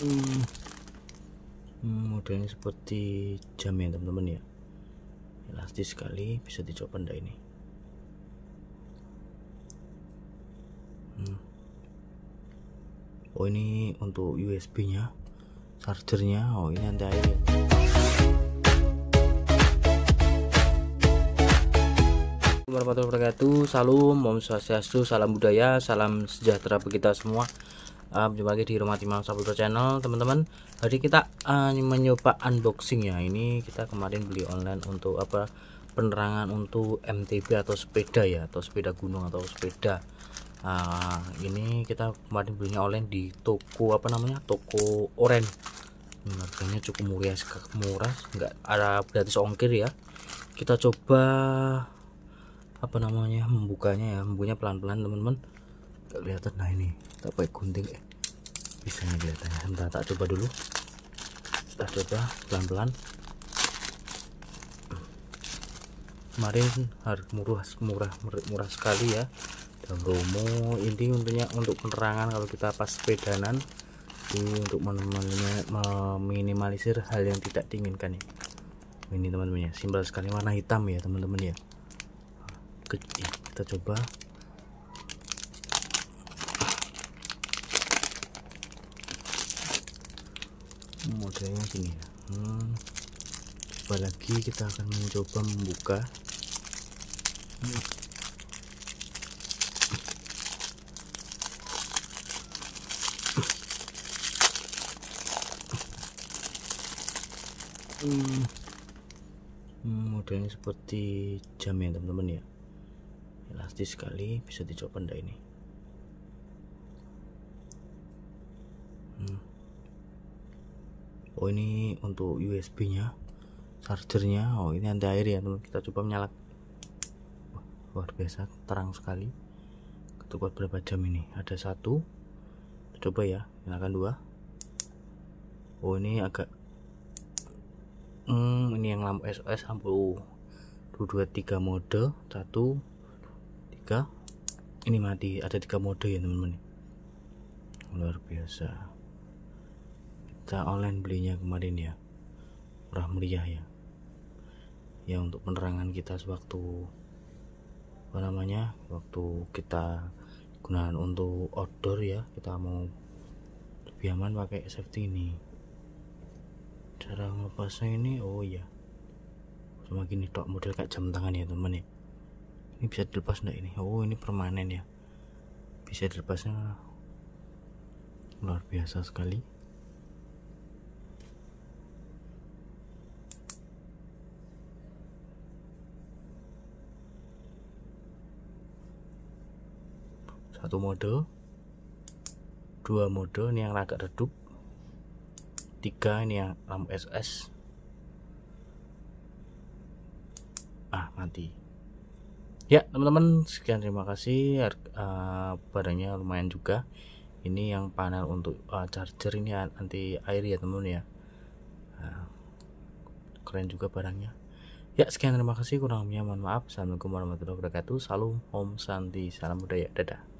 Modelnya seperti jam ya teman-teman ya, elastis sekali, bisa dicoba ndak ini. Oh ini untuk USB nya, chargernya. Oh ini anti air ya. Warahmatullahi wabarakatuh. Salam, Om Swastiastu, salam budaya, salam sejahtera bagi kita semua. Jumpa lagi di Rumah Imam Saputra Channel, teman-teman. Hari kita mencoba unboxing ya. Ini kita kemarin beli online untuk apa? Penerangan untuk MTB atau sepeda ya, atau sepeda gunung atau sepeda. Ini kita kemarin belinya online di toko apa namanya? Toko Oren. Harganya cukup murah, nggak ada gratis ongkir ya. Kita coba apa namanya membukanya ya, membukanya pelan-pelan teman-teman. Gak kelihatan. Nah ini tak pakai gunting bisa nih kelihatannya. Sebentar, tak coba dulu, kita coba pelan-pelan. Kemarin harga murah sekali ya, dan promo. Ini untuknya untuk penerangan kalau kita pas sepedanan, ini untuk meminimalisir hal yang tidak diinginkan ya. Ini teman-teman ya, simpel sekali, warna hitam ya teman-teman ya. Kita coba. Modelnya gini ya. Coba lagi, kita akan mencoba membuka. Modelnya seperti jam ya teman-teman ya, elastis sekali, bisa dicoba ndak ini. Oh ini untuk USB nya, chargernya. Oh ini anti air ya teman. Kita coba menyalakan. Luar biasa, terang sekali. Kita buat berapa jam ini? Ada satu. Kita coba ya, nyalakan dua. Oh ini agak ini yang lampu SOS, lampu 223 mode 1 3. Ini mati, ada 3 mode ya teman-teman. Luar biasa. Kita online belinya kemarin ya, murah meriah ya. Ya untuk penerangan kita sewaktu apa namanya, waktu kita gunakan untuk outdoor ya, kita mau lebih aman pakai safety ini. Cara ngepasnya ini, oh ya, cuma gini tok, model kayak jam tangan ya teman ya. Ini bisa dilepas enggak ini? Oh ini permanen ya, bisa dilepasnya. Luar biasa sekali. Satu mode, dua mode, ini yang agak redup, 3 ini yang lampu SOS. Mati ya teman-teman. Sekian, terima kasih. Barangnya lumayan juga. Ini yang panel untuk charger, ini anti air ya teman-teman ya. Keren juga barangnya ya. Sekian, terima kasih, kurang lebihnya mohon maaf. Assalamualaikum warahmatullahi wabarakatuh. Salam, Om Santi, salam budaya, dadah.